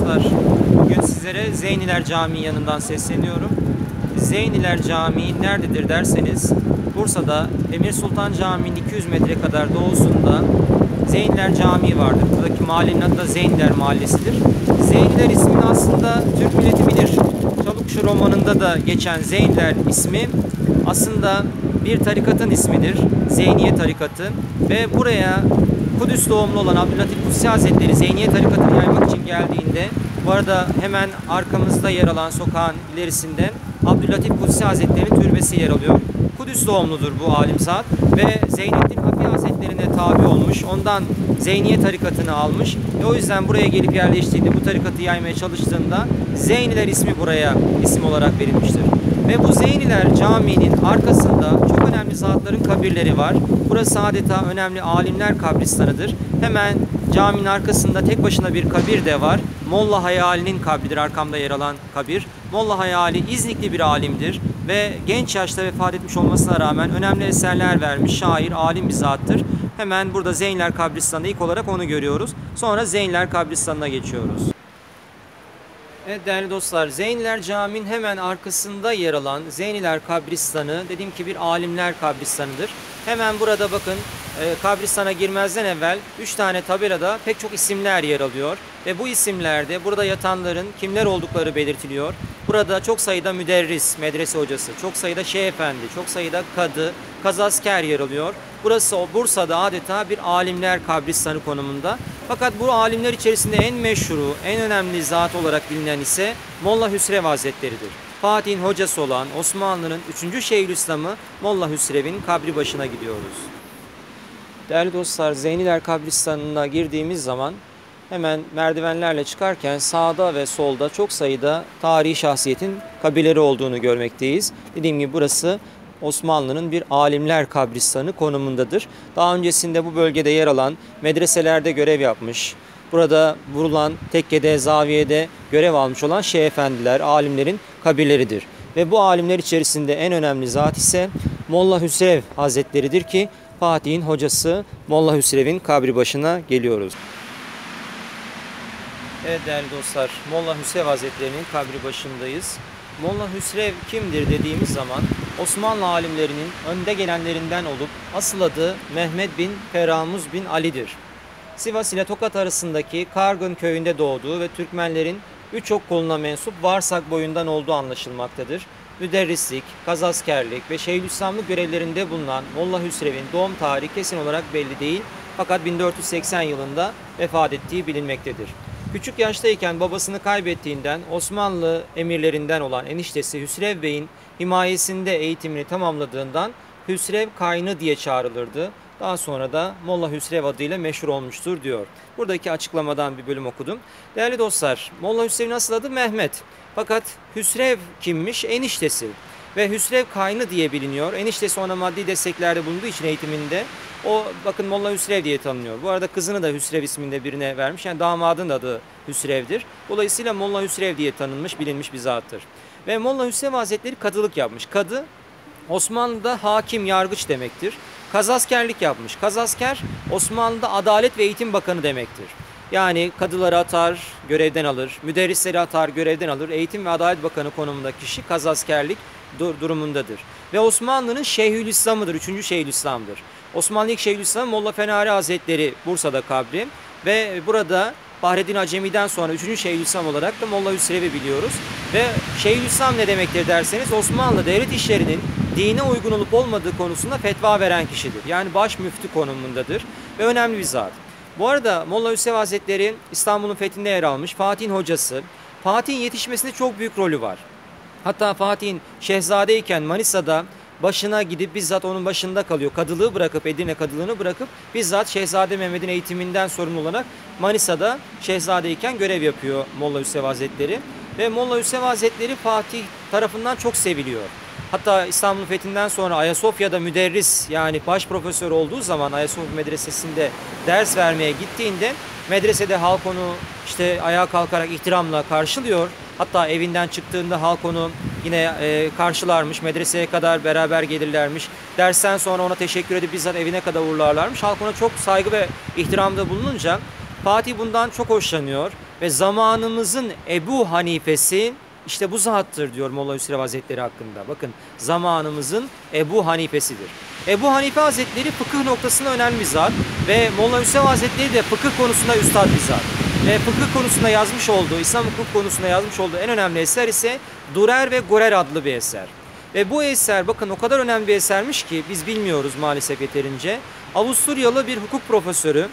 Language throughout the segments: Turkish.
dostlar, bugün sizlere Zeyniler Camii yanından sesleniyorum. Zeyniler Camii nerededir derseniz, Bursa'da Emir Sultan Camii'nin 200 metre kadar doğusunda Zeyniler Camii vardır. Buradaki mahallenin adı da Zeyniler Mahallesi'dir. Zeyniler ismini aslında Türk milleti bilir. Çavukçu romanında da geçen Zeyniler ismi aslında bir tarikatın ismidir. Zeyniye tarikatı ve buraya Kudüs doğumlu olan Abdülatif Kutsi Hazretleri Zeyniye tarikatını yaymak için geldiğinde, bu arada hemen arkamızda yer alan sokağın ilerisinde Abdülatif Kutsi Hazretleri'nin türbesi yer alıyor. Kudüs doğumludur bu alim zat ve Zeynettin Hafi Hazretlerine tabi olmuş. Ondan Zeyniye tarikatını almış ve o yüzden buraya gelip yerleştiğinde, bu tarikatı yaymaya çalıştığında Zeyniler ismi buraya isim olarak verilmiştir. Ve bu Zeyniler Camii'nin arkasında çok önemli zatların kabirleri var. Burası adeta önemli alimler kabristanıdır. Hemen caminin arkasında tek başına bir kabir de var. Molla Hayali'nin kabridir, arkamda yer alan kabir. Molla Hayali İznikli bir alimdir ve genç yaşta vefat etmiş olmasına rağmen önemli eserler vermiş, şair, alim bir zattır. Hemen burada Zeyniler Kabristanı'nda ilk olarak onu görüyoruz. Sonra Zeyniler Kabristanı'na geçiyoruz. Evet değerli dostlar, Zeyniler Camii'nin hemen arkasında yer alan Zeyniler Kabristanı, dediğim ki bir alimler kabristanıdır. Hemen burada bakın, kabristana girmezden evvel 3 tane tabelada pek çok isimler yer alıyor. Ve bu isimlerde burada yatanların kimler oldukları belirtiliyor. Burada çok sayıda müderris, medrese hocası, çok sayıda şeyh efendi, çok sayıda kadı, kazasker yer alıyor. Burası Bursa'da adeta bir alimler kabristanı konumunda. Fakat bu alimler içerisinde en meşhuru, en önemli zat olarak bilinen ise Molla Hüsrev Hazretleri'dir. Fatih'in hocası olan Osmanlı'nın 3. Şeyhülislam'ı Molla Hüsrev'in kabri başına gidiyoruz. Değerli dostlar, Zeyniler Kabristanı'na girdiğimiz zaman hemen merdivenlerle çıkarken sağda ve solda çok sayıda tarihi şahsiyetin kabirleri olduğunu görmekteyiz. Dediğim gibi burası Osmanlı'nın bir alimler kabristanı konumundadır. Daha öncesinde bu bölgede yer alan medreselerde görev yapmış, burada vurulan tekkede, zaviyede görev almış olan şeyh efendiler, alimlerin kabirleridir. Ve bu alimler içerisinde en önemli zat ise Molla Hüsrev Hazretleri'dir ki Fatih'in hocası Molla Hüsrev'in kabri başına geliyoruz. Evet değerli dostlar, Molla Hüsrev Hazretleri'nin kabri başındayız. Molla Hüsrev kimdir dediğimiz zaman Osmanlı alimlerinin önde gelenlerinden olup asıl adı Mehmet bin Feramuz bin Ali'dir. Sivas ile Tokat arasındaki Kargın köyünde doğduğu ve Türkmenlerin birçok koluna mensup Varsak boyundan olduğu anlaşılmaktadır. Müderrislik, kazaskerlik ve Şeyhülislamlık görevlerinde bulunan Molla Hüsrev'in doğum tarihi kesin olarak belli değil, fakat 1480 yılında vefat ettiği bilinmektedir. Küçük yaştayken babasını kaybettiğinden Osmanlı emirlerinden olan eniştesi Hüsrev Bey'in himayesinde eğitimini tamamladığından Hüsrev Kaynı diye çağrılırdı. Daha sonra da Molla Hüsrev adıyla meşhur olmuştur diyor. Buradaki açıklamadan bir bölüm okudum. Değerli dostlar, Molla Hüsrev'in asıl adı Mehmet. Fakat Hüsrev kimmiş? Eniştesi. Ve Hüsrev Kaynı diye biliniyor. Eniştesi ona maddi desteklerde bulunduğu için eğitiminde o bakın Molla Hüsrev diye tanınıyor. Bu arada kızını da Hüsrev isminde birine vermiş. Yani damadın da adı Hüsrev'dir. Dolayısıyla Molla Hüsrev diye tanınmış, bilinmiş bir zattır. Ve Molla Hüsrev Hazretleri kadılık yapmış. Kadı Osmanlı'da hakim, yargıç demektir. Kazaskerlik yapmış. Kazasker Osmanlı'da Adalet ve Eğitim Bakanı demektir. Yani kadıları atar, görevden alır, müderrisleri atar, görevden alır. Eğitim ve Adalet Bakanı konumunda kişi kazaskerlik durumundadır. Ve Osmanlı'nın Şeyhülislam'ıdır, 3. Şeyhülislam'dır. Osmanlı ilk Şeyhülislam Molla Fenari Hazretleri Bursa'da kabri ve burada Fahreddin Acemi'den sonra 3. Şeyhülislam olarak da Molla Hüsrev'i biliyoruz. Ve Şeyhülislam ne demektir derseniz, Osmanlı devlet işlerinin dine uygun olup olmadığı konusunda fetva veren kişidir. Yani baş müftü konumundadır ve önemli bir zat. Bu arada Molla Hüsrev Hazretleri İstanbul'un fethinde yer almış, Fatih'in hocası. Fatih'in yetişmesinde çok büyük rolü var. Hatta Fatih'in şehzadeyken Manisa'da başına gidip bizzat onun başında kalıyor. Kadılığı bırakıp, Edirne kadılığını bırakıp bizzat Şehzade Mehmet'in eğitiminden sorumlu olarak Manisa'da şehzadeyken görev yapıyor Molla Hüsrev Hazretleri. Ve Molla Hüsrev Hazretleri Fatih tarafından çok seviliyor. Hatta İstanbul fethinden sonra Ayasofya'da müderris, yani baş profesör olduğu zaman Ayasofya Medresesi'nde ders vermeye gittiğinde medresede halk onu işte ayağa kalkarak ihtiramla karşılıyor. Hatta evinden çıktığında halk onu yine karşılarmış, medreseye kadar beraber gelirlermiş. Dersten sonra ona teşekkür edip bizzat evine kadar uğurlarlarmış. Halk ona çok saygı ve ihtiramda bulununca Fatih bundan çok hoşlanıyor ve zamanımızın Ebu Hanifesi işte bu zattır diyor Molla Hüsrev Hazretleri hakkında. Bakın, zamanımızın Ebu Hanifesidir. Ebu Hanife Hazretleri fıkıh noktasında önemli bir zat ve Molla Hüsrev Hazretleri de fıkıh konusunda üstad bir zat. Ve fıkıh konusunda yazmış olduğu, İslam hukuk konusunda yazmış olduğu en önemli eser ise Durer ve Gorer adlı bir eser. Ve bu eser bakın o kadar önemli bir esermiş ki biz bilmiyoruz maalesef yeterince. Avusturyalı bir hukuk profesörü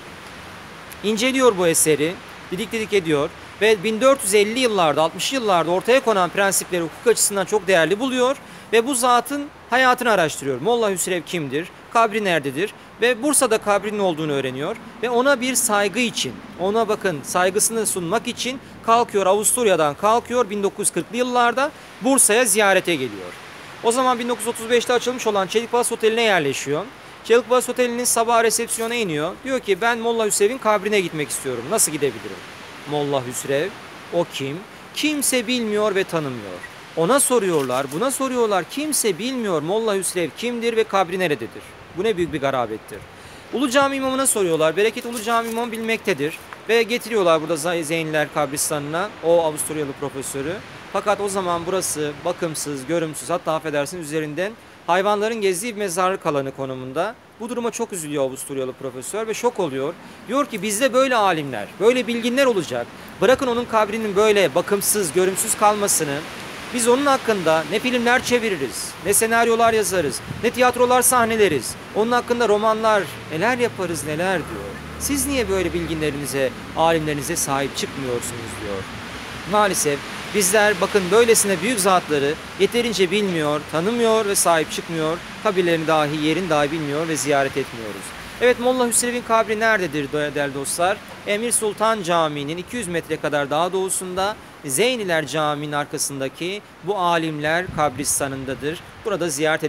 inceliyor bu eseri, didik didik ediyor ve 1450 yıllarda, 60 yıllarda ortaya konan prensipleri hukuk açısından çok değerli buluyor ve bu zatın hayatını araştırıyor. Molla Hüsrev kimdir? Kabri nerededir? Ve Bursa'da kabrinin olduğunu öğreniyor ve ona bir saygı için, ona bakın saygısını sunmak için kalkıyor, Avusturya'dan kalkıyor 1940'lı yıllarda Bursa'ya ziyarete geliyor. O zaman 1935'te açılmış olan Çelikpalas Oteli'ne yerleşiyor. Çelikpalas Oteli'nin sabah resepsiyona iniyor. Diyor ki ben Molla Hüsrev'in kabrine gitmek istiyorum. Nasıl gidebilirim? Molla Hüsrev, o kim? Kimse bilmiyor ve tanımıyor. Ona soruyorlar, buna soruyorlar. Kimse bilmiyor Molla Hüsrev kimdir ve kabri nerededir? Bu ne büyük bir garabettir. Ulu Cami imamına soruyorlar. Bereket Ulu Cami imamı bilmektedir. Ve getiriyorlar burada Zeyniler kabristanına o Avusturyalı profesörü. Fakat o zaman burası bakımsız, görümsüz, hatta affedersin üzerinden hayvanların gezdiği bir mezarlık alanı konumunda. Bu duruma çok üzülüyor Avusturyalı profesör ve şok oluyor. Diyor ki bizde böyle alimler, böyle bilginler olacak. Bırakın onun kabrinin böyle bakımsız, görümsüz kalmasını. Biz onun hakkında ne filmler çeviririz, ne senaryolar yazarız, ne tiyatrolar sahneleriz. Onun hakkında romanlar, neler yaparız neler diyor. Siz niye böyle bilginlerinize, alimlerinize sahip çıkmıyorsunuz diyor. Maalesef bizler bakın böylesine büyük zatları yeterince bilmiyor, tanımıyor ve sahip çıkmıyor. Kabirlerini dahi, yerini dahi bilmiyor ve ziyaret etmiyoruz. Evet, Molla Hüsrev'in kabri nerededir değerli dostlar? Emir Sultan Camii'nin 200 metre kadar daha doğusunda Zeyniler Camii'nin arkasındaki bu alimler kabristanındadır. Burada ziyaret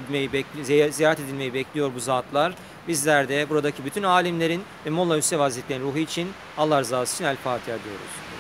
edilmeyi bekliyor bu zatlar. Bizler de buradaki bütün alimlerin ve Molla Hüsrev Hazretleri'nin ruhu için Allah rızası için El Fatiha diyoruz.